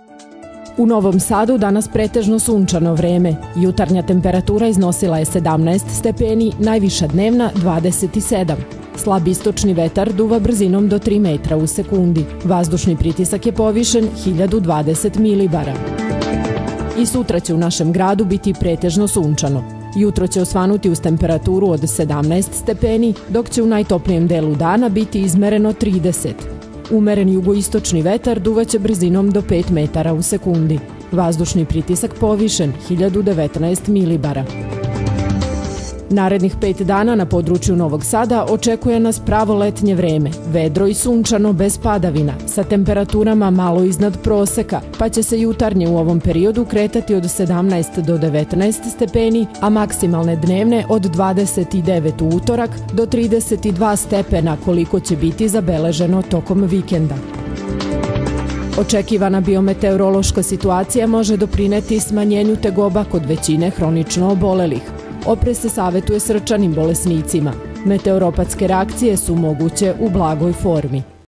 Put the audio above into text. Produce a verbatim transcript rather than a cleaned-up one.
U Novom Sadu danas pretežno sunčano vreme. Jutarnja temperatura iznosila je sedamnaest stepeni, najviša dnevna dvadeset sedam. Slab istočni vetar duva brzinom do tri metra u sekundi. Vazdušni pritisak je povišen hiljadu dvadeset milibara. I sutra će u našem gradu biti pretežno sunčano. Jutro će osvanuti uz temperaturu od sedamnaest stepeni, dok će u najtoplijem delu dana biti izmereno trideset. Umeren jugoistočni vetar duvaće brzinom do pet metara u sekundi. Vazdušni pritisak povišen hiljadu devetnaest milibara. Narednih pet dana na području Novog Sada očekuje nas pravo letnje vreme, vedro i sunčano bez padavina, sa temperaturama malo iznad proseka, pa će se jutarnje u ovom periodu kretati od sedamnaest do devetnaest stepeni, a maksimalne dnevne od dvadeset devet u utorak do trideset dva stepena koliko će biti zabeleženo tokom vikenda. Očekivana biometeorološka situacija može doprineti smanjenju tegoba kod većine hronično obolelih. Oprez se savetuje srčanim bolesnicima. Meteoropatske reakcije su moguće u blagoj formi.